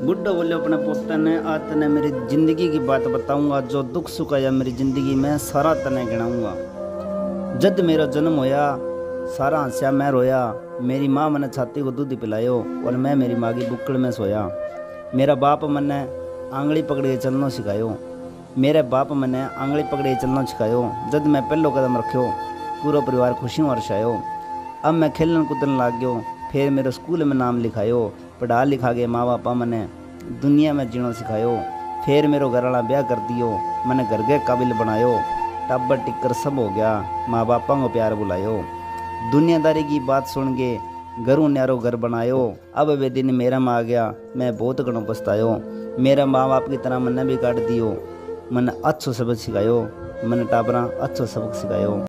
बुढ़ा बोले अपने पोते ने, आज तने मेरी जिंदगी की बात बताऊंगा। जो दुख सुख आया मेरी जिंदगी में सारा तने गिनाऊंगा। जद मेरा जन्म होया सारा हंसया मैं रोया। मेरी माँ मैंने छाती को दूध पिलायो और मैं मेरी माँ की बुक्कड़ में सोया। मेरा बाप मैंने आंगली पकड़े चलना सिखायो। मेरे बाप मैंने आंगली पकड़े चलना सिखायो। जद मैं पहलो कदम रखियो पूरा परिवार खुशियों हर्षायो। अब मैं खेलन कूदन लाग गयो, फिर मेरे स्कूल में नाम लिखायो। पढ़ा लिखा के माँ बापा मैंने दुनिया में जीना सिखायो। फिर मेरो घर वाला ब्याह कर दियो, मैंने घर के काबिल बनायो। टब्बर टिक्कर सब हो गया, माँ बापा को प्यार बुलायो। दुनियादारी की बात सुन के घरों न्यारो घर बनायो। अब वे दिन मेरा में आ गया, मैं बहुत घणो पछतायो। मेरा माँ बाप की तरह मैंने भी काट दियो। मैंने अच्छो सबक सिखायो, मैंने टाबरा अच्छो सबक सिखायो।